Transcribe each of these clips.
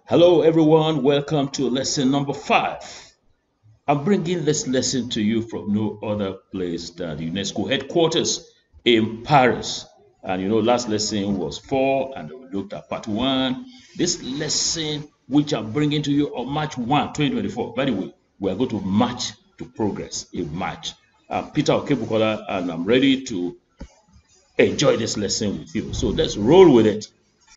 Hello, everyone. Welcome to lesson number 5. I'm bringing this lesson to you from no other place than the UNESCO headquarters in Paris. And last lesson was 4, and we looked at part 1. This lesson, which I'm bringing to you on March 1, 2024. By the way, we are going to march to progress in March. I'm Peter Okebukola, and I'm ready to enjoy this lesson with you. So let's roll with it.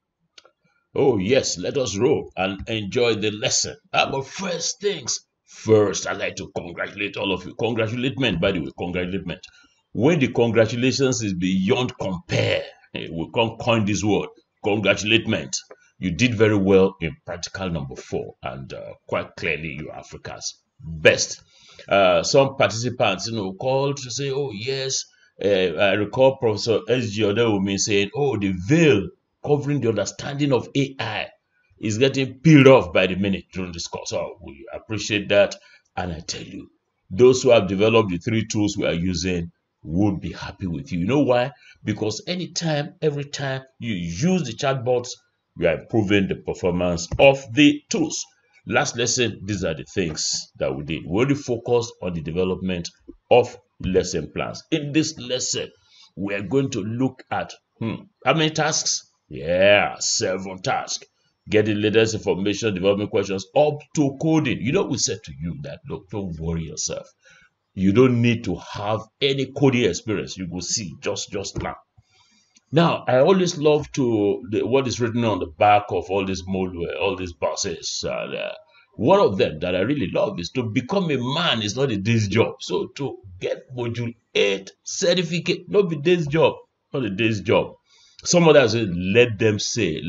Oh, yes, let us roll and enjoy the lesson. But first things first, I'd like to congratulate all of you. Congratulatement, by the way, congratulatement. When the congratulations is beyond compare, we can't coin this word, congratulatement. You did very well in practical number 4, and quite clearly you're Africa's best. Some participants, called to say, oh, yes, I recall Professor S.G. Odewumi saying, oh, the veil covering the understanding of AI is getting peeled off by the minute during this course. So we appreciate that. And I tell you, those who have developed the 3 tools we are using would be happy with you. You know why? Because anytime, every time you use the chatbots, we are improving the performance of the tools. Last lesson, these are the things that we did. We only focused on the development of lesson plans. In this lesson, we are going to look at how many tasks? Yeah, 7 tasks. Get the latest information, development questions up to coding. We said to you that, look, don't worry yourself. You don't need to have any coding experience. You will see just now. Now, I always love what is written on the back of all these buses. One of them that I really love is to become a man is not a day's job. So to get module 8 certificate, not a day's job, not a day's job. Some others say, let them say.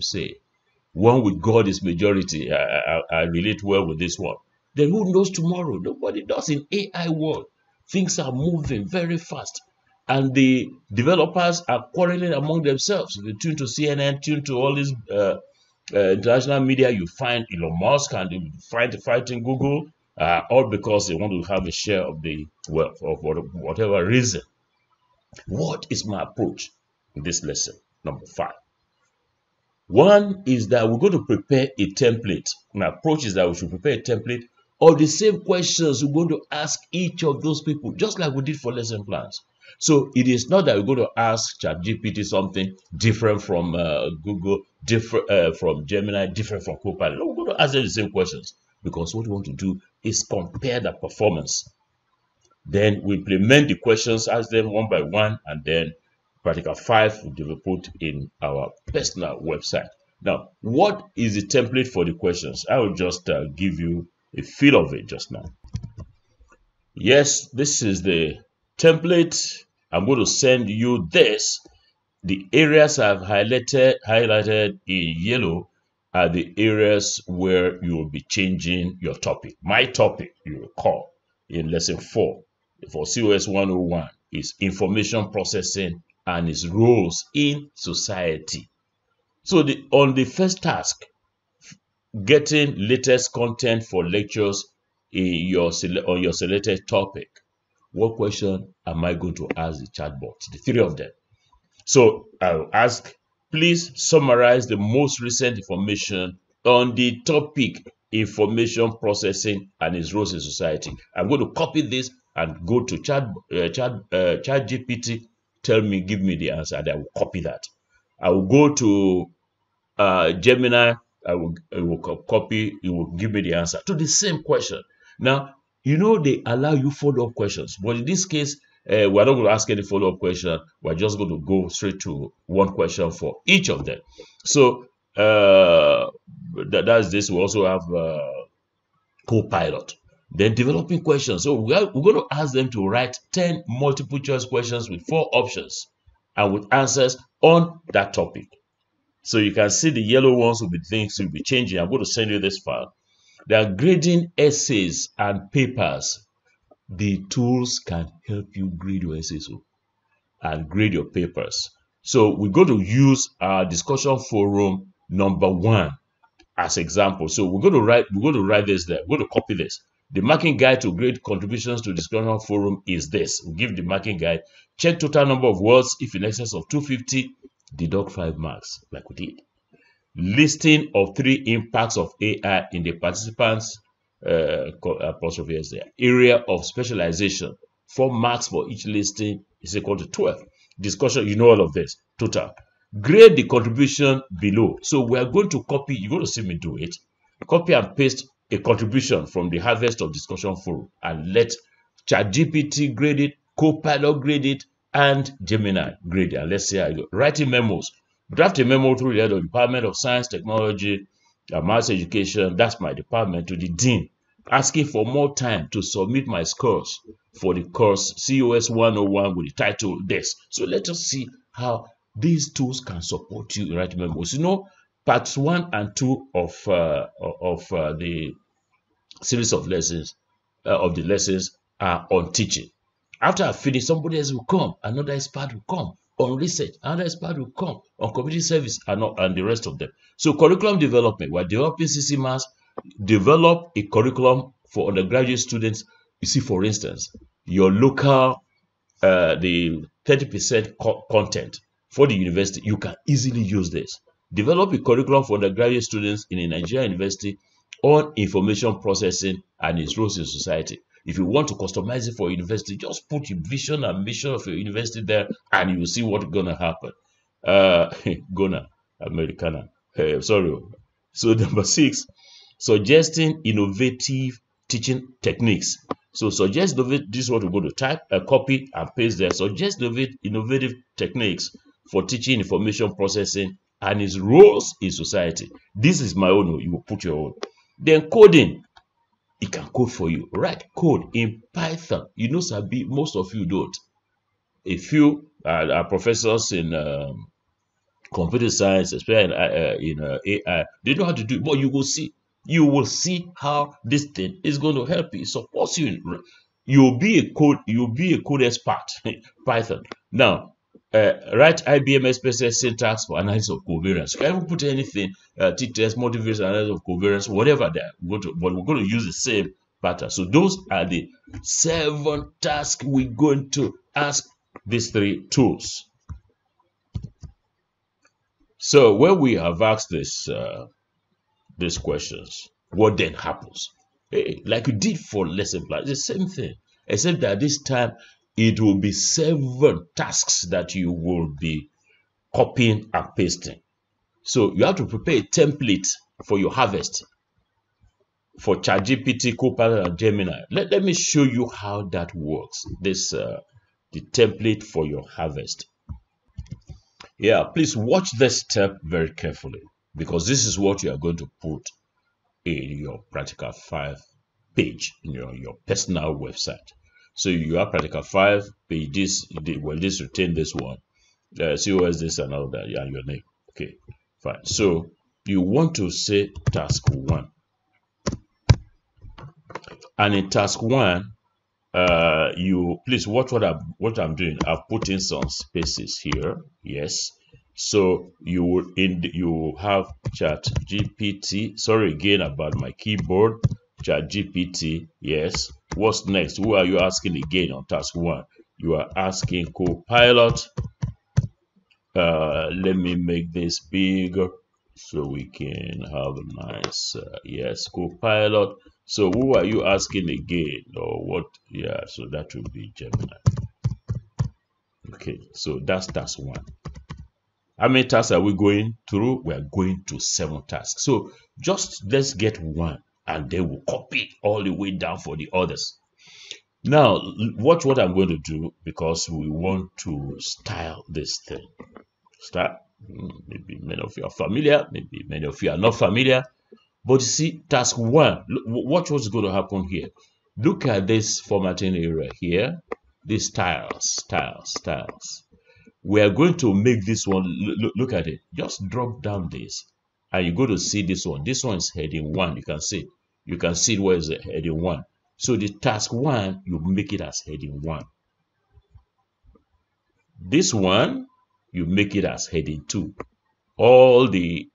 One with God is majority. I relate well with this one. Then who knows tomorrow? Nobody does in AI world. Things are moving very fast. And the developers are quarreling among themselves. If you tune to CNN, tune to all these international media, you find Elon Musk and you find fighting Google, all because they want to have a share of the wealth of whatever reason. What is my approach in this lesson? Number 5. One is that we're going to prepare a template. My approach is that we should prepare a template of the same questions we're going to ask each of those people, just like we did for lesson plans. So it is not that we're going to ask ChatGPT something different from Google, different from Gemini, different from Copilot. No, we're going to ask them the same questions because what we want to do is compare the performance. Then we implement the questions, ask them one by one, and then Practical 5 will be put in our personal website. Now, what is the template for the questions? I will just give you a feel of it just now. Yes, this is the template. I'm going to send you this. The areas I've highlighted in yellow are the areas where you will be changing your topic. My topic, you recall, in lesson 4 for COS 101 is information processing and its roles in society. So on the first task, getting latest content for lectures on your selected topic, what question am I going to ask the chatbot? The 3 of them. So I'll ask, please summarize the most recent information on the topic information processing and its roles in society. I'm going to copy this and go to ChatGPT. Give me the answer, and I will copy that. I will go to Gemini. I will copy. It will give me the answer to the same question. Now, they allow you follow-up questions, but in this case, we're not going to ask any follow-up question. We're just going to go straight to one question for each of them. So that's this. We also have Copilot. Then developing questions. So we're going to ask them to write 10 multiple choice questions with 4 options and with answers on that topic. So you can see the yellow ones will be things will be changing. I'm going to send you this file. They are grading essays and papers. The tools can help you grade your essays and grade your papers. So we're going to use our discussion forum number 1 as example. So we're going to write this there. We're going to copy this. The marking guide to grade contributions to discussion forum is this. We give the marking guide. Check total number of words. If in excess of 250, deduct 5 marks, like we did. Listing of 3 impacts of AI in the participants' apostrophe S there. Area of specialization. 4 marks for each listing is equal to 12. Discussion, you know all of this. Total. Grade the contribution below. So we are going to copy. You're going to see me do it. Copy and paste a contribution from the Harvest of Discussion Forum and let ChatGPT grade it, Copilot grade it, and Gemini grade it. And let's see how I go. Writing memos. Draft a memo through the head of the Department of Science, Technology, and Mass Education. That's my department, to the Dean, asking for more time to submit my scores for the course COS 101 with the title this. So let us see how these tools can support you in writing memos. You know, parts 1 and 2 of the series of lessons of the lessons are on teaching. After I finish, somebody else will come, another expert will come on research, another expert will come on community service, and the rest of them. So curriculum development, we're developing CC Mass, develop a curriculum for undergraduate students. You see, for instance, your local, the 30% content for the university, you can easily use this. Develop a curriculum for undergraduate students in a Nigerian university on information processing and its roles in society. If you want to customize it for university, just put your vision and mission of your university there, and you will see what's gonna happen. Gonna Americana. Sorry. So number 6, suggesting innovative teaching techniques. So suggest this is what we're going to type, copy and paste there. Suggest innovative techniques for teaching information processing and its roles in society. This is my own. You will put your own. Then coding. It can code for you. Write code in Python. You know, Sabi, most of you don't. A few are professors in computer science, especially in AI. They know how to do it, but you will see. You will see how this thing is going to help you. It supports you. You'll be a code expert. Python. Now, write IBM SPSS syntax for analysis of covariance. You can even put anything, t-test, multivariate analysis of covariance, whatever that. But we're going to use the same pattern. So those are the 7 tasks we're going to ask these 3 tools. So when we have asked these questions, what then happens? Like you did for lesson plan, it's the same thing, except that this time it will be 7 tasks that you will be copying and pasting. So you have to prepare a template for your harvest for ChatGPT, Copilot, and Gemini. Let me show you how that works. This the template for your harvest. Yeah, please watch this step very carefully, because this is what you are going to put in your Practical 5 page in your personal website. So you have Practical 5 page. This retain this one. COS this and all that, and your name. Okay, fine. So you want to say task 1, and in task 1, you please watch what I'm doing. I've put in some spaces here. Yes. So you have ChatGPT. Sorry again about my keyboard. ChatGPT. Yes. What's next? Who are you asking again on task 1? You are asking Copilot. Let me make this bigger so we can have a nice yes, Copilot. So who are you asking again, or what? Yeah, so that will be Gemini. Okay, so that's task 1. How many tasks are we going through? We are going to 7 tasks. So just let's get 1, and then we'll copy all the way down for the others. Now, watch what I'm going to do, because we want to style this thing. Start. Maybe many of you are familiar, maybe many of you are not familiar. But you see, task 1, watch what's going to happen here. Look at this formatting area here. These styles. We are going to make this one, look at it. Just drop down this, and you're going to see this one. This one is heading 1. You can see where is heading 1. So the task 1, you make it as heading 1. This one, you make it as heading 2. All the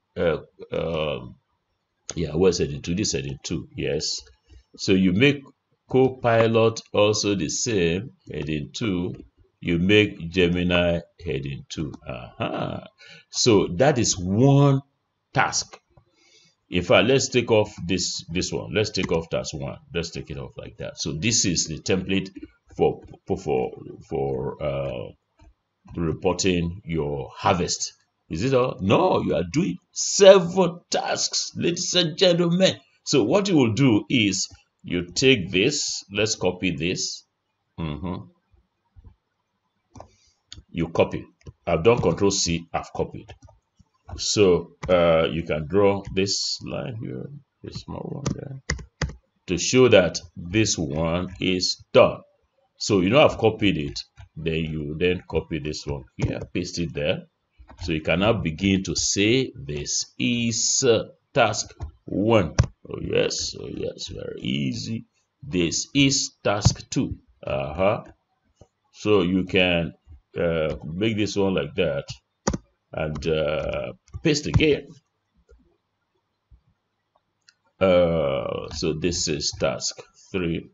where's heading 2? This heading 2, yes. So you make Copilot also the same, heading 2. You make Gemini heading 2. So that is one task. In fact, let's take off this one. Let's take off task 1. Let's take it off like that. So this is the template for reporting your harvest. Is it all? No, you are doing 7 tasks, ladies and gentlemen. So what you will do is you take this. Let's copy this. You copy. I've done Control C. I've copied. So you can draw this line here, this small one there, to show that this one is done. So I've copied it. Then you copy this one here, paste it there. So you can now begin to say this is task 1. Oh yes, very easy. This is task 2. So you can make this one like that and paste again. So this is task 3.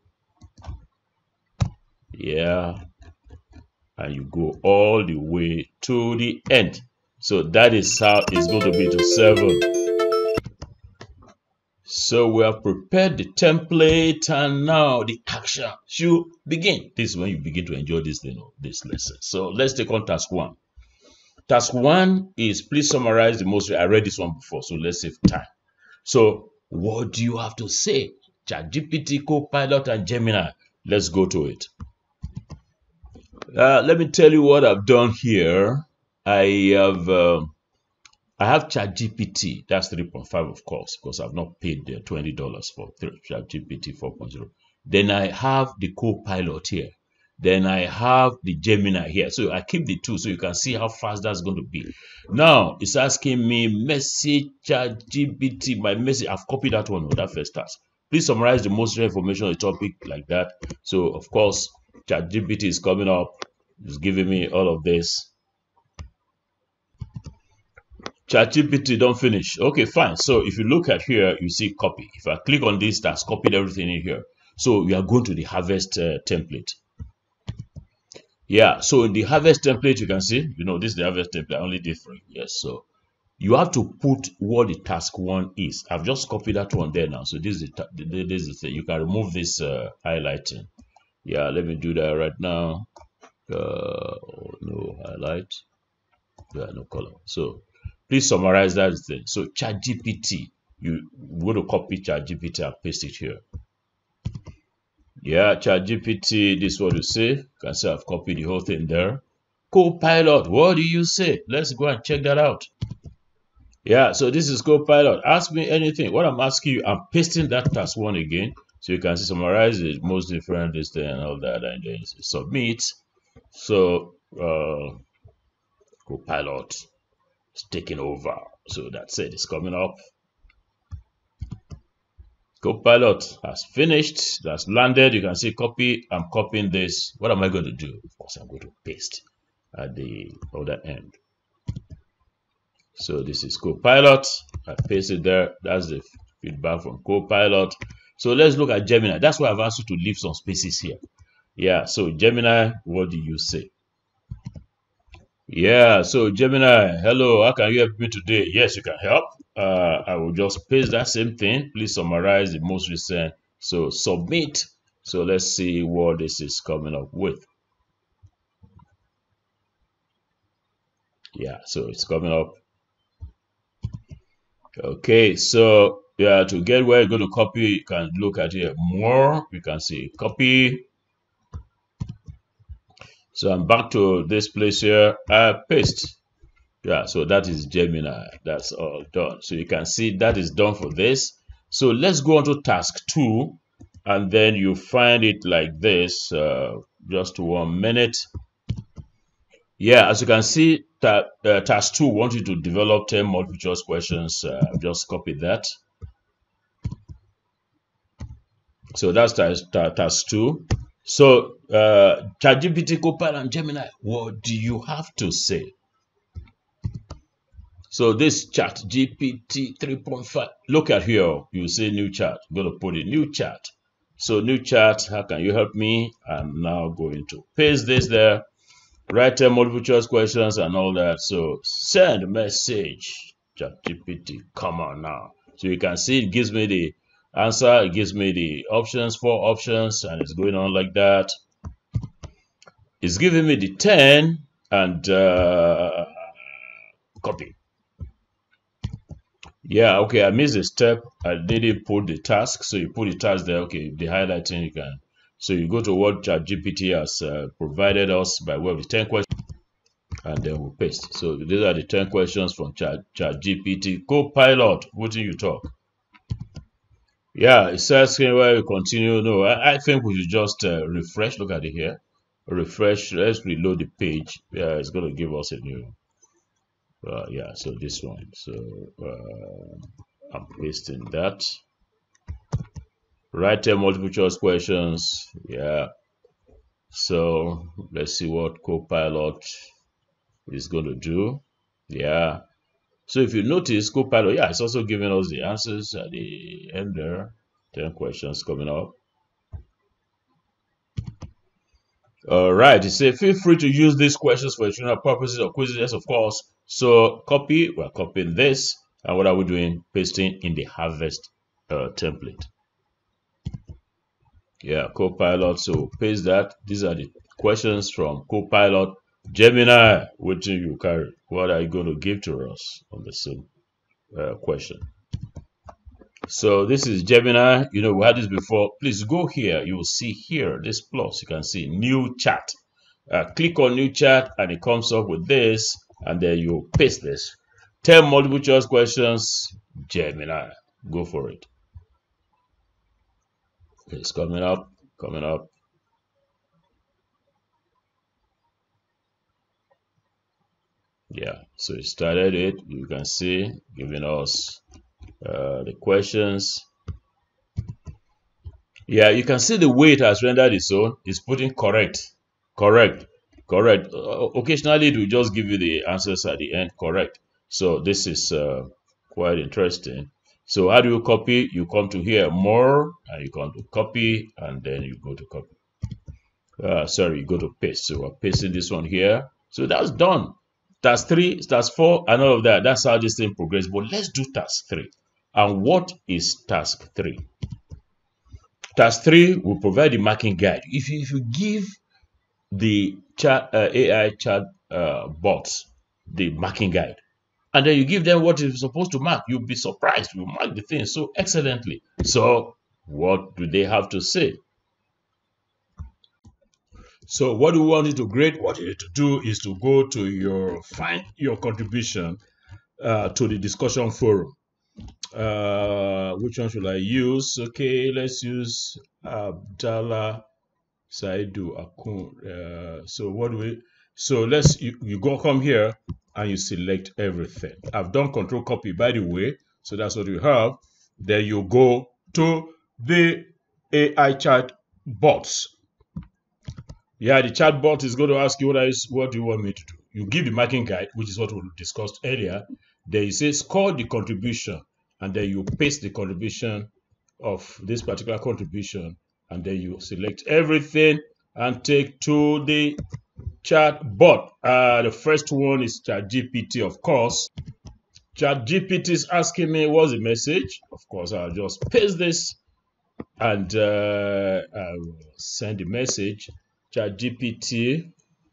Yeah, and you go all the way to the end. So that is how it's going to be to 7. So we have prepared the template, and now the action should begin. This is when you begin to enjoy this lesson. So let's take on task 1. Task 1 is please summarize the most. I read this one before, so let's save time. So what do you have to say? ChatGPT, Copilot, and Gemini. Let's go to it. Let me tell you what I've done here. I have ChatGPT. That's 3.5, of course, because I've not paid the $20 for ChatGPT 4.0. Then I have the Copilot here. Then I have the Gemini here. So I keep the 2 so you can see how fast that's going to be. Now it's asking me message ChatGPT. My message, I've copied that one, that first task. Please summarize the most information on the topic, like that. So of course ChatGPT is coming up. It's giving me all of this. ChatGPT don't finish. Okay, fine. So if you look at here, you see copy. If I click on this, that's copied everything in here. So we are going to the harvest template. Yeah, so in the harvest template, you can see, this is the harvest template. I only did 3. Yes, so you have to put what the task 1 is. I've just copied that one there now. So this is the you can remove this highlighting. Yeah, let me do that right now. No highlight. Yeah, no color. So please summarize that thing. So ChatGPT, you go to copy ChatGPT and paste it here. Yeah, ChatGPT, this is what you say. You can see I've copied the whole thing there. Copilot, what do you say? Let's go and check that out. Yeah, so this is Copilot. Ask me anything. What I'm asking you, I'm pasting that task 1 again. So you can see summarize the most different this thing and all that, and then submit. So Copilot is taking over. So that's it. It's coming up. Copilot has finished. That's landed. You can see copy. I'm copying this. What am I going to do? Of course, I'm going to paste at the other end. So this is Copilot. I pasted there. That's the feedback from Copilot. So let's look at Gemini. That's why I've asked you to leave some spaces here. Yeah, so Gemini, what do you say? Yeah, so Gemini, hello, how can you help me today? Yes, you can help. I will just paste that same thing. Please summarize the most recent. So submit. So let's see what this is coming up with. Yeah, so it's coming up. Okay, so yeah, to get where you're going to copy, you can look at here more. You can see copy. So I'm back to this place here. Paste. Yeah, so that is Gemini. That's all done. So you can see that is done for this. So let's go on to task 2, and then you find it like this. Just 1 minute. Yeah, as you can see, task 2 wants you to develop 10 multiple choice questions. Just copy that. So that's task 2. So ChatGPT, Copilot, and Gemini, what do you have to say? So this ChatGPT 3.5, look at here, you say new chat. I'm going to put in new chat. So new chat, how can you help me? I'm now going to paste this there. Write multiple choice questions and all that. So send message. ChatGPT, come on now. So you can see it gives me the answer, it gives me the options, 4 options, and it's going on like that. It's giving me the 10 and copy. Yeah, okay, I missed a step. I didn't put the task, so you put the task there. Okay, the highlighting you can. So you go to what ChatGPT has provided us by way of the 10 questions, and then we'll paste. So these are the 10 questions from ChatGPT. Copilot, what do you talk? Yeah, it says here where we continue. No, I think we should just refresh. Look at it here. Refresh. Let's reload the page. Yeah, it's going to give us a new. Yeah, so this one. So I'm pasting that. Right there, multiple choice questions. Yeah. So let's see what Copilot is going to do. Yeah. So if you notice, Copilot, yeah, it's also giving us the answers at the end there. 10 questions coming up. All right, it says feel free to use these questions for educational purposes or quizzes, yes, of course. So copy, we're copying this, and what are we doing? Pasting in the harvest template. Yeah, Copilot. So paste that. These are the questions from Copilot. Gemini, what do you carry? What are you going to give to us on the same question? So this is Gemini. You know, we had this before. Please go here. You will see here this plus. You can see new chat. Click on new chat and it comes up with this, and then you paste this. 10 multiple choice questions. Gemini. Go for it. It's coming up. Coming up. Yeah, so it started it. You can see giving us the questions. Yeah, you can see the way it has rendered its own. It's putting correct. Occasionally it will just give you the answers at the end. Correct. So this is quite interesting. So how do you copy? You come to here, more, and you come to copy, and then you go to copy. Sorry, you go to paste. So we're pasting this one here. So that's done. Task 3, task 4, and all of that. That's how this thing progresses. But let's do task 3. And what is task 3? Task 3 will provide the marking guide. If you give the AI chat bots the marking guide, and then you give them what it's supposed to mark, you'll be surprised. You mark the thing so excellently. So what do they have to say? So what do we want you to grade? What you need to do is to go to find your contribution to the discussion forum. Which one should I use? Okay, let's use Abdallah Saidu Akun. So what do we? So you come here and you select everything. I've done control copy, by the way. So that's what you have. Then you go to the AI chat bots. Yeah, the chat bot is going to ask you what do you want me to do. You give the marking guide, which is what we discussed earlier. Then you say score the contribution, and then you paste the contribution of this particular contribution, and then you select everything and take to the chat bot. The first one is ChatGPT, of course. ChatGPT is asking me what's the message. Of course, I'll just paste this and I will send the message. ChatGPT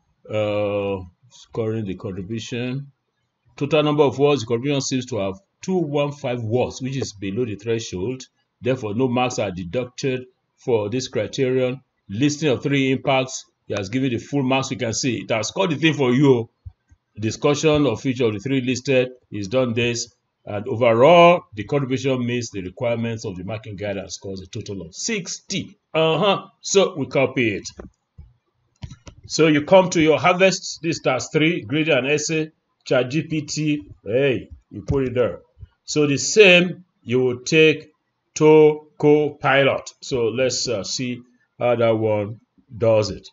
scoring the contribution. Total number of words, the contribution seems to have 215 words, which is below the threshold. Therefore, no marks are deducted for this criterion. Listing of 3 impacts, it has given the full marks. You can see it has scored the thing for you. Discussion of each of the 3 listed is done this, and overall the contribution meets the requirements of the marking guide and scores a total of 60. So we copy it. So you come to your harvest. This task 3, grade an essay. ChatGPT, hey, you put it there. So the same you will take to Copilot. So let's see how that one does it.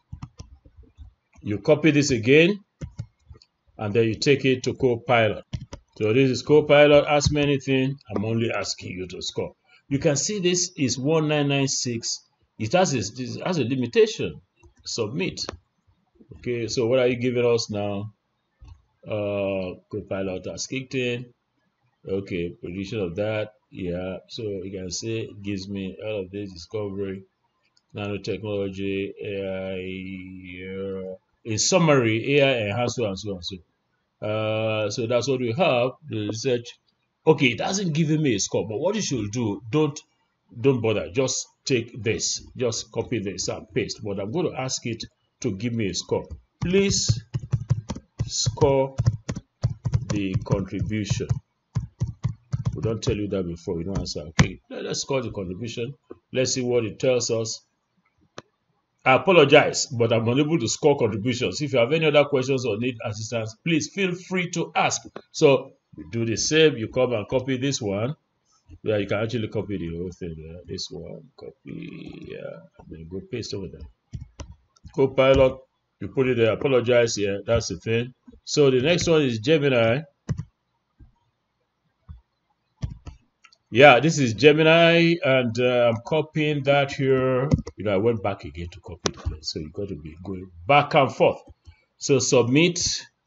You copy this again, and then you take it to Copilot. So this is Copilot. Ask me anything. I'm only asking you to score. You can see this is 1996. It has a limitation. Submit. Okay, so what are you giving us now? Copilot has kicked in. Okay, prediction of that. Yeah, so you can see it gives me all of this discovery, nanotechnology, AI. In summary, AI and so and so and so. So that's what we have. The research. Okay, it hasn't given me a score, but what you should do, don't bother. Just take this, just copy this and paste. But I'm going to ask it to give me a score. Please score the contribution. We don't tell you that before you don't answer. Okay, let's score the contribution. Let's see what it tells us. I apologize, but I'm unable to score contributions. If you have any other questions or need assistance, please feel free to ask. So we do the same. You come and copy this one. Yeah, you can actually copy the whole thing. Yeah. This one, copy. Yeah, and then go paste over there. Copilot, you put it there. Apologize. Yeah, that's the thing. So the next one is Gemini. Yeah, this is Gemini, and I'm copying that here. You know, I went back again to copy it, so you got to be going back and forth. So submit.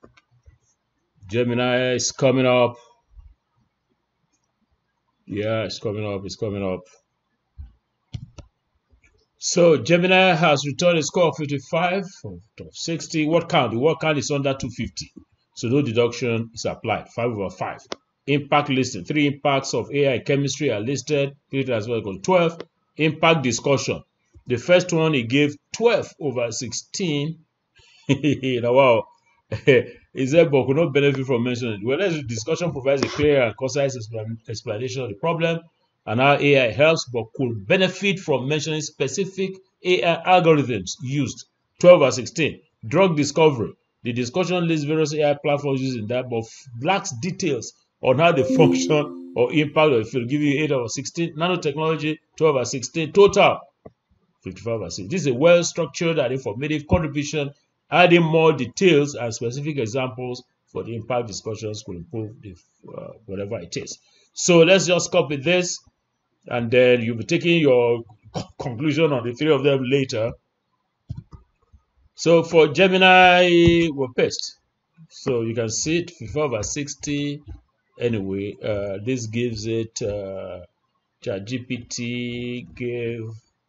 Gemini is coming up. Yeah, it's coming up. It's coming up. So Gemini has returned a score of 55 of 60. What count? The word count is under 250. So no deduction is applied. 5 over 5. Impact listed. 3 impacts of AI chemistry are listed. 3 as well equals 12. Impact discussion. The first one he gave 12 over 16. Wow. He said, but could not benefit from mentioning it. Whereas the discussion provides a clear and concise explanation of the problem and how AI helps, but could benefit from mentioning specific AI algorithms used. 12 or 16. Drug discovery. The discussion lists various AI platforms used in that, but lacks details on how they function or impact, or if it'll give you 8 over 16. Nanotechnology, 12 or 16. Total, 55 or 6. This is a well-structured and informative contribution. Adding more details and specific examples for the impact discussions could improve the, whatever it is. So let's just copy this, and then you'll be taking your conclusion on the 3 of them later. So for Gemini, we'll paste. So you can see it 54 over 60. Anyway, this gives it ChatGPT gave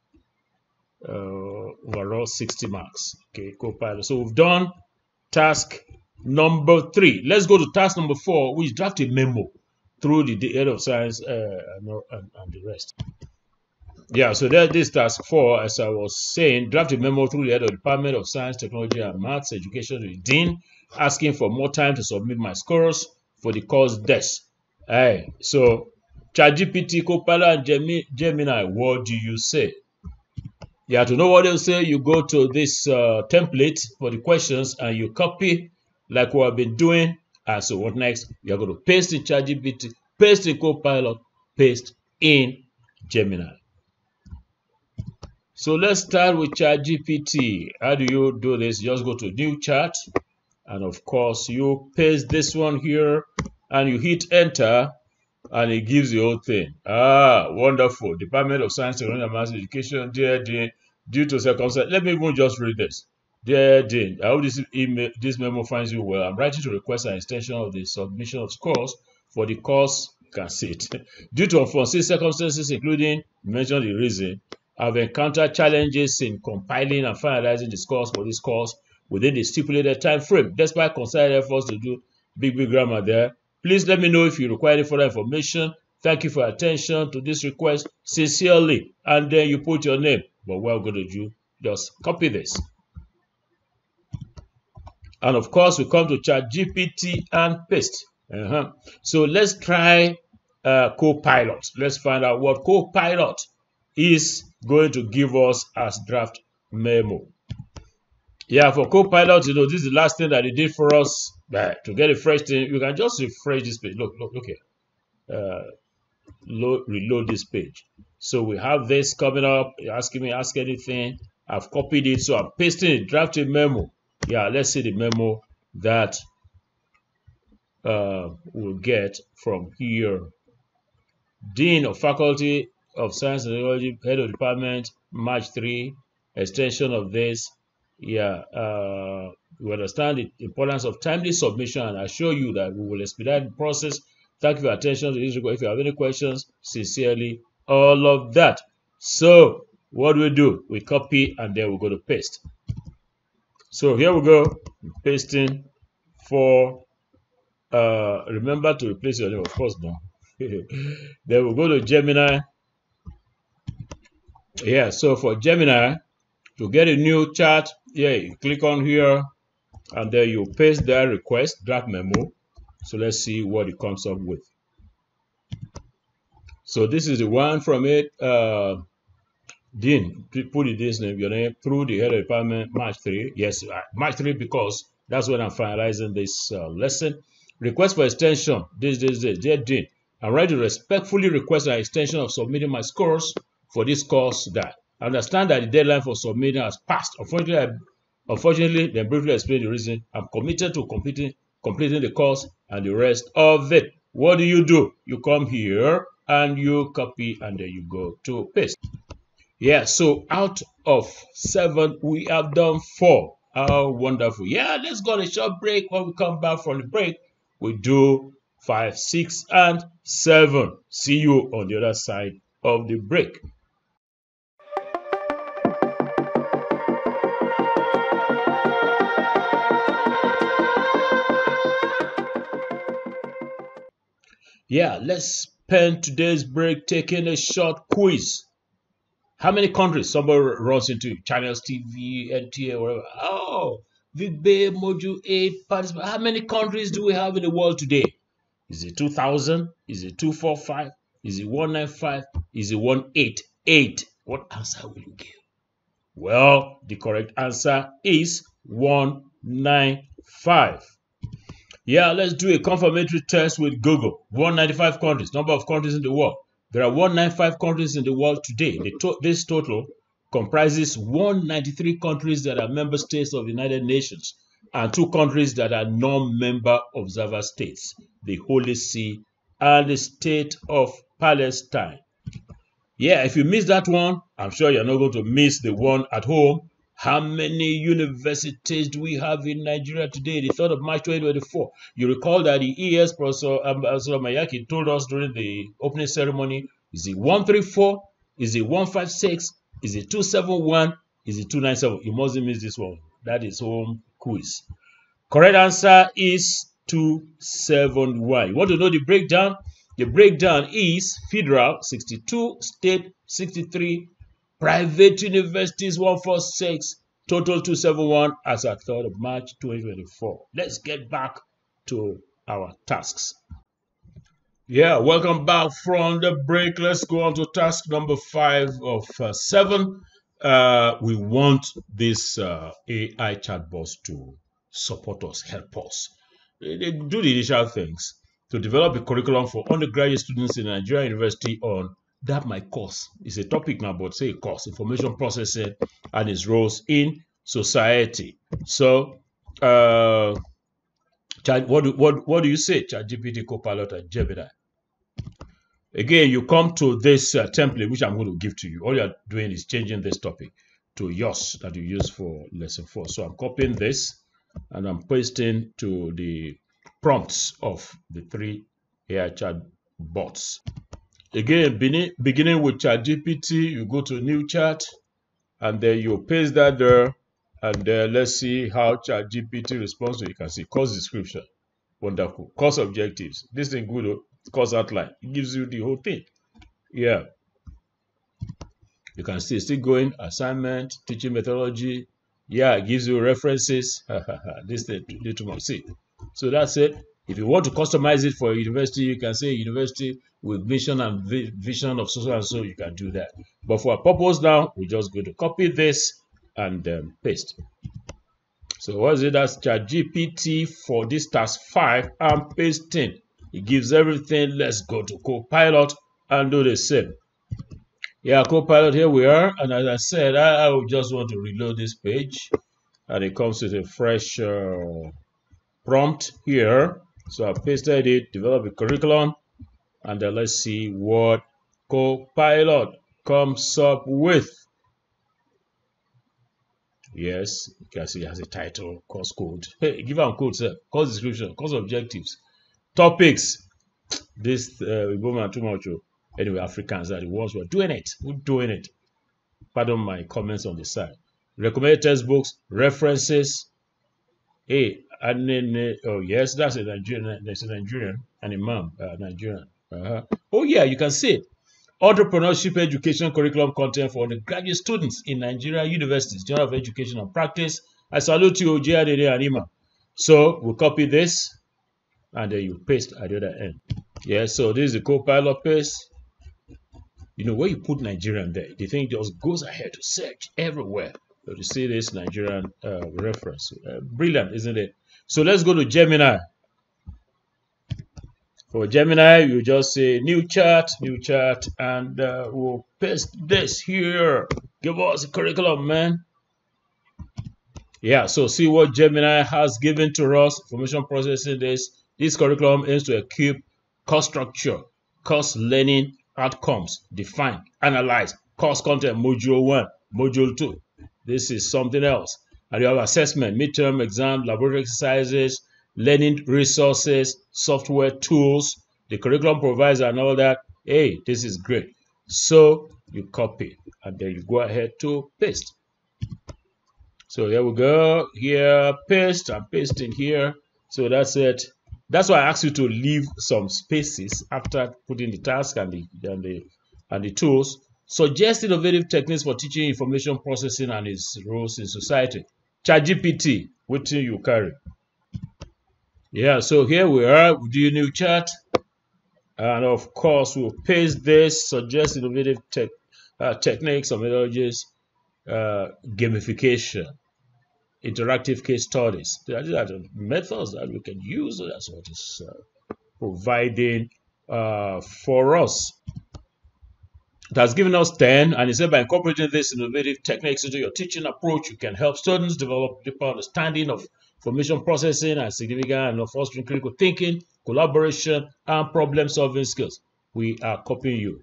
overall 60 marks. Okay, Copilot. So we've done task number 3. Let's go to task number 4, which draft a memo through the head of science and the rest. Yeah, so this task 4, as I was saying, draft a memo through the head of the Department of Science, Technology, and Maths Education to the Dean, asking for more time to submit my scores for the course DES. Hey, so ChatGPT, Copilot, and Gemini, what do you say? Yeah, to know what they'll say, you go to this template for the questions and you copy like we have been doing. And so what next? You're going to paste in ChatGPT, paste in Copilot, paste in Gemini. So let's start with ChatGPT. How do you do this? You just go to New Chat, and of course you paste this one here, and you hit enter, and it gives the whole thing. Ah, wonderful. Department of Science, Technology, and Maths Education, dear Dean, due to circumstances. Let me even just read this. Dear Dean, I hope this memo finds you well. I'm writing to request an extension of the submission of scores for the course. You can see it. Due to unforeseen circumstances, including mention the reason, I've encountered challenges in compiling and finalizing the scores for this course within the stipulated time frame. Despite concerted efforts to do big grammar there, please let me know if you require any further information. Thank you for your attention to this request. Sincerely. And then you put your name. But what I'm going to do, just copy this. And of course, we come to ChatGPT and paste. So let's try Copilot. Let's find out what Copilot is going to give us as draft memo. Yeah, for Copilot, you know, this is the last thing that they did for us. To get a fresh thing, you can just refresh this page. Look here. Reload this page. So we have this coming up. You're asking me, ask anything. I've copied it, so I'm pasting it, drafting memo. Yeah, let's see the memo that we'll get from here. Dean of Faculty of Science and Technology, Head of Department, March 3, extension of this. Yeah, we understand the importance of timely submission, and I assure you that we will expedite the process Thank you for your attention to this record. If you have any questions, sincerely, all of that. So what do? We copy and then we go to paste. So here we go, pasting for, remember to replace your name, of course, now. Then we'll go to Gemini. Yeah, so for Gemini, to get a new chart, yeah, you click on here, and then you paste that request, draft memo. So let's see what it comes up with. So this is the one from it. Dean, put the Dean's name, your name, through the head of department, March 3. Yes, March 3, because that's when I'm finalizing this lesson. Request for extension. This. Dear Dean, I'm ready to respectfully request an extension of submitting my scores for this course. That I understand that the deadline for submitting has passed. Unfortunately, then briefly explain the reason. I'm committed to completing the course and the rest of it. What do? You come here and you copy and then you go to paste. Yeah, so out of 7, we have done 4. How wonderful. Yeah, let's go on a short break. When we come back from the break, we do 5, 6, and 7. See you on the other side of the break. Yeah, let's spend today's break taking a short quiz. How many countries? Somebody runs into channels, TV, NTA, whatever. Oh, VBA Module 8 participants. How many countries do we have in the world today? Is it 2,000? Is it 245? Is it 195? Is it 188? What answer will you give? Well, the correct answer is 195. Yeah, let's do a confirmatory test with Google. 195 countries, number of countries in the world. There are 195 countries in the world today. This total comprises 193 countries that are member states of the United Nations and 2 countries that are non-member observer states, the Holy See and the State of Palestine. Yeah, if you miss that one, I'm sure you're not going to miss the one at home. How many universities do we have in Nigeria today, the 3rd of March 2024? You recall that the ES Professor Mayaki told us during the opening ceremony, is it 134? Is it 156? Is it 271? Is it 297? You mustn't miss this one. That is home quiz. Correct answer is 271. You want to know the breakdown? The breakdown is federal 62, state 63, private universities 146, total 271 as at 3rd of March 2024. Let's get back to our tasks. Yeah, welcome back from the break. Let's go on to task number 5 of 7. We want this AI chatbots to support us, help us. They do the initial things to develop a curriculum for undergraduate students in Nigeria University on that my course is a topic now, but say a course, information processing and its roles in society. So, what do you say, ChatGPT, Copilot, and Gemini? Again, you come to this template, which I'm going to give to you. All you're doing is changing this topic to yours that you use for lesson 4. So I'm copying this and I'm pasting to the prompts of the 3 AI chat bots. Again, beginning with ChatGPT, you go to new chat and then you paste that there, and then let's see how ChatGPT responds to it. You can see course description, wonderful. Course objectives, this thing good. Course outline, it gives you the whole thing. Yeah, you can see still going. Assignment, teaching methodology. Yeah, it gives you references. This thing too much. See, so that's it. If you want to customize it for a university, you can say university with mission and vision of so and so. You can do that. But for our purpose now, we just go to copy this and paste. So what is it? That's ChatGPT for this task 5. I'm pasting. It gives everything. Let's go to Copilot and do the same. Yeah, Copilot, here we are. And as I said, I would just want to reload this page. And it comes with a fresh prompt here. So I pasted it, develop a curriculum. And then let's see what Copilot comes up with. Yes, you can see it has a title, course code. Hey, give them code, sir. Course description, course objectives, topics. This woman too much. Anyway, Africans are the ones who are doing it. Who doing it? Pardon my comments on the side. Recommended textbooks, references. Hey, and then oh yes, that's a Nigerian. There's a Nigerian, an imam, Nigerian. Oh yeah, you can see it. Entrepreneurship education curriculum content for undergraduate students in Nigeria universities, Journal of Education and Practice. I salute you, J.A.D.D. and Ima. So we'll copy this and then you paste at the other end. Yeah, so this is the Copilot paste. You know, when you put Nigerian there, the thing just goes ahead to search everywhere. So you see this Nigerian reference. Brilliant, isn't it? So let's go to Gemini. For Gemini, you just say new chart, and we'll paste this here. Give us a curriculum, man. Yeah, so see what Gemini has given to us. Information processing this curriculum aims to equip course structure, course learning outcomes, define, analyze, course content, module 1, module 2. This is something else. And you have assessment, midterm exam, laboratory exercises, learning resources, software tools, the curriculum provides and all that. Hey, this is great. So you copy and then you go ahead to paste. So here we go. Here, paste. I'm pasting here. So that's it. That's why I asked you to leave some spaces after putting the task and the tools. Suggest innovative techniques for teaching information processing and its roles in society. ChatGPT, what do you carry? Yeah, so here we are. We do a new chat. And of course, we'll paste this, suggest innovative techniques or methodologies, gamification, interactive case studies. These are the methods that we can use. That's what it's providing for us. It has given us 10, and it said by incorporating these innovative techniques into your teaching approach, you can help students develop deeper understanding of information processing and significant and fostering critical thinking, collaboration, and problem-solving skills. We are copying you.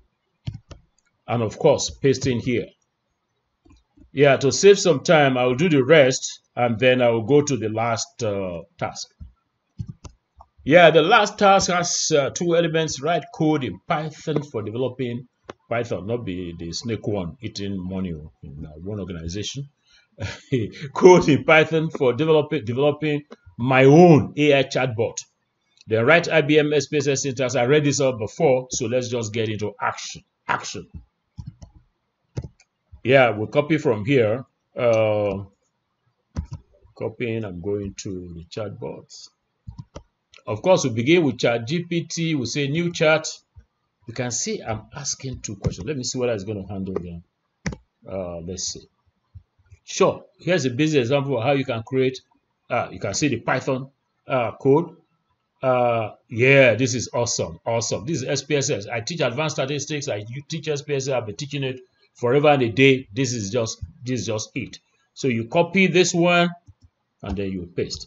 And of course, pasting here. Yeah, to save some time, I will do the rest, and then I will go to the last task. Yeah, the last task has 2 elements. Write code in Python for developing Python, not the snake one eating money in one organization. Code in Python for developing my own AI chatbot. Then write IBM SPSS syntax. I read this out before, so let's just get into action. Yeah, we'll copy from here. Copying, I'm going to the chatbots. Of course, we begin with ChatGPT. We say new chat. You can see I'm asking 2 questions. Let me see what it's going to handle them. Let's see. Sure. Here's a basic example of how you can create. You can see the Python code. Yeah, this is awesome. This is SPSS. I teach advanced statistics. I teach SPSS. I've been teaching it forever and a day. This is just it. So you copy this one and then you paste.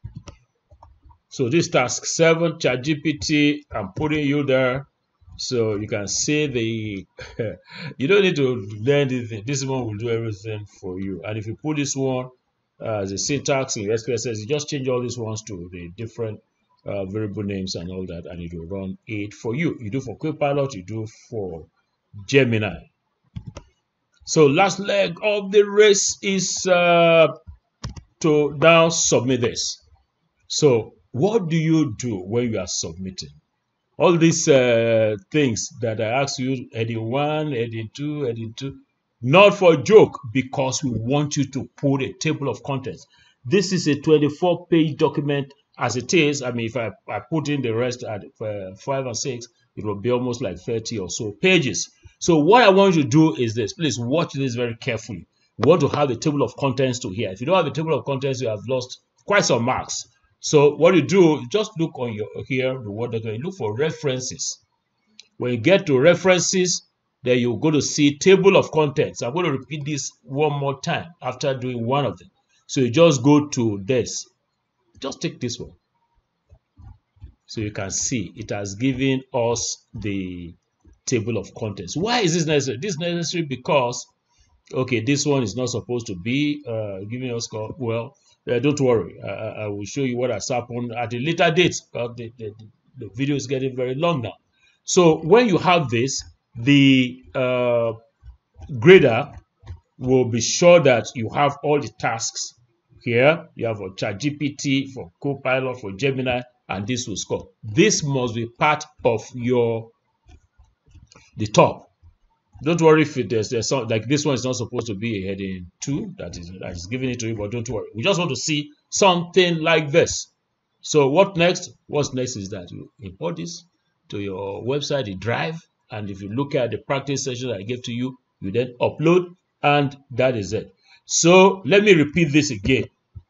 So this task 7, ChatGPT, I'm putting you there. So you can see the, you don't need to learn anything. This one will do everything for you. And if you put this one as a syntax in SPSS, you just change all these ones to the different variable names and all that, and it will run it for you. You do for Copilot, you do for Gemini. So last leg of the race is to now submit this. So what do you do when you are submitting? All these things that I asked you, heading 1, heading 2, heading 2, not for a joke, because we want you to put a table of contents. This is a 24-page document as it is. I mean, if I put in the rest at 5 and 6, it will be almost like 30 or so pages. So what I want you to do is this. Please watch this very carefully. We want to have a table of contents to here. If you don't have a table of contents, you have lost quite some marks. So what you do, just look on your here, the Word document, look for references. When you get to references, then you go to see table of contents. I'm going to repeat this one more time after doing one of them. So you just go to this. Just take this one. So you can see it has given us the table of contents. Why is this necessary? This is necessary because, okay, this one is not supposed to be giving us, well, don't worry. I will show you what has happened at a later date. The video is getting very long now. So when you have this, the grader will be sure that you have all the tasks here. You have for ChatGPT, for Copilot, for Gemini, and this will score. This must be part of the top. Don't worry if there's some, like this one is not supposed to be a heading 2 that is giving it to you, but don't worry. We just want to see something like this. So what next? What's next is that you import this to your website, the drive, and if you look at the practice session I gave to you, you then upload, and that is it. So let me repeat this again.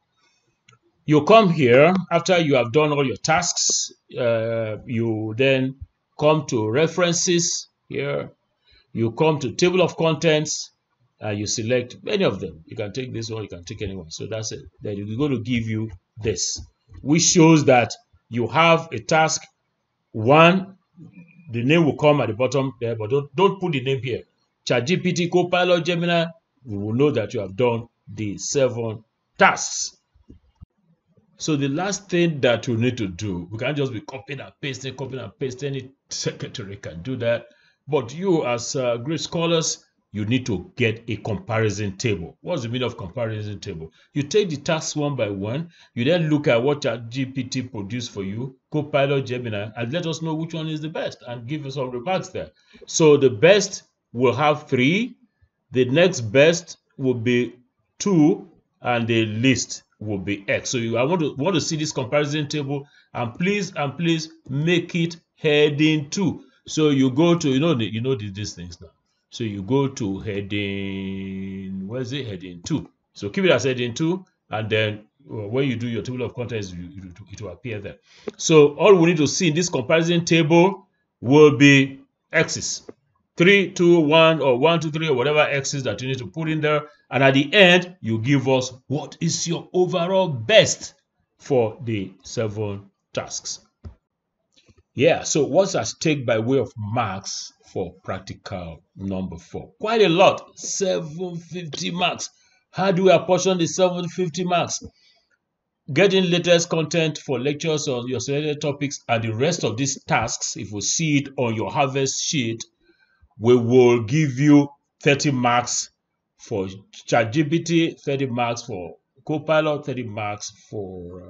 You come here after you have done all your tasks. You then come to references here. You come to table of contents, and you select any of them. You can take this one, you can take anyone. So that's it. Then it's going to give you this, which shows that you have a task 1. The name will come at the bottom there, but don't put the name here. ChatGPT, Copilot, Gemini. We will know that you have done the 7 tasks. So the last thing that you need to do, we can't just be copying and pasting. Any secretary can do that. But you, as great scholars, you need to get a comparison table. What's the meaning of comparison table? You take the tasks one by one. You then look at what ChatGPT produced for you, Copilot, Gemini, and let us know which one is the best and give us some remarks there. So the best will have 3. The next best will be 2, and the least will be X. So I want to see this comparison table, and please make it heading 2. So you go to these things now. So you go to heading, where is it? Heading 2. So keep it as heading 2, and then when you do your table of contents, it will appear there. So all we need to see in this comparison table will be X's. 3, 2, 1, or 1, 2, 3, or whatever X's that you need to put in there. And at the end, you give us what is your overall best for the 7 tasks. Yeah, so what's at stake by way of marks for practical number 4? Quite a lot, 750 marks. How do we apportion the 750 marks? Getting latest content for lectures on your selected topics and the rest of these tasks, if we see it on your harvest sheet, we will give you 30 marks for ChatGPT, 30 marks for Copilot, 30 marks for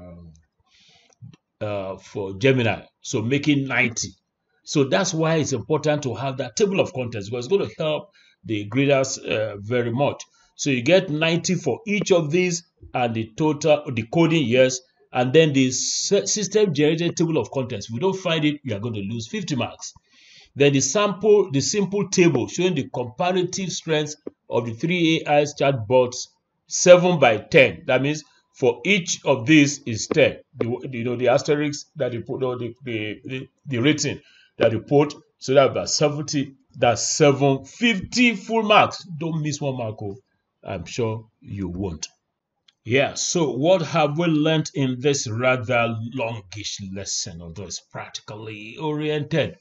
Gemini, so making 90. So that's why it's important to have that table of contents, because it's going to help the graders very much. So you get 90 for each of these, and the total, the coding, yes, and then the system generated table of contents. If we don't find it, you are going to lose 50 marks. Then the simple table showing the comparative strengths of the 3 AI chatbots, 7 by 10. That means for each of these is 10. The asterisks that you put, or the rating that you put, so that about 70, that's 750 full marks. Don't miss 1 mark. I'm sure you won't. Yeah, so what have we learned in this rather longish lesson, although it's practically oriented?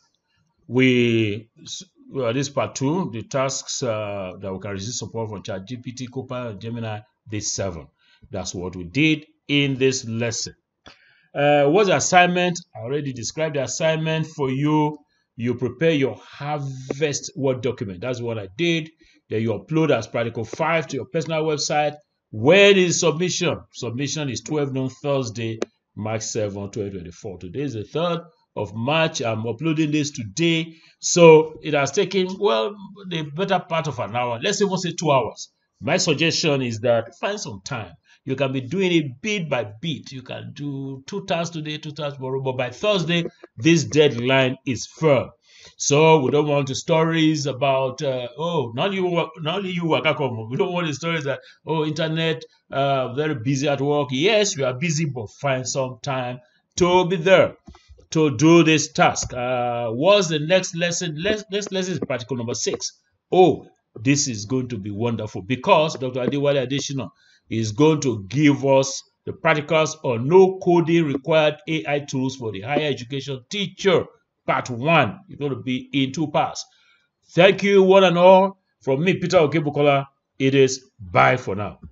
This part 2, the tasks that we can receive support from ChatGPT, Copilot, Gemini, this 7. That's what we did in this lesson. What's the assignment? I already described the assignment for you. You prepare your harvest Word document. That's what I did. Then you upload as Practical 5 to your personal website. When is submission? Submission is 12 noon Thursday, March 7, 2024. Today is the 3rd of March. I'm uploading this today. So it has taken, well, the better part of an hour. Let's even say 2 hours. My suggestion is that find some time. You can be doing it bit by bit. You can do 2 tasks today, 2 tasks tomorrow, but by Thursday, this deadline is firm. So we don't want the stories about, not only you, Wakakomo. We don't want the stories that, internet, very busy at work. Yes, we are busy, but find some time to be there to do this task. What's the next lesson? Next lesson is practical number 6. This is going to be wonderful because Dr. Adewale Adesina is going to give us the practicals on no coding required AI tools for the higher education teacher. Part 1 is going to be in 2 parts. Thank you, one and all. From me, Peter Okebukola, it is bye for now.